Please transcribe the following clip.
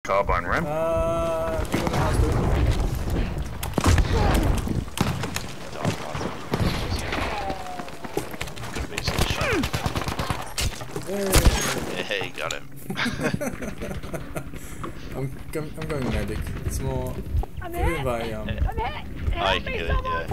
carbine ramp? You got the house door. Yeah, you got him. I'm going medic. It's more. I'm Even hit. by Oh, you can get it, yeah.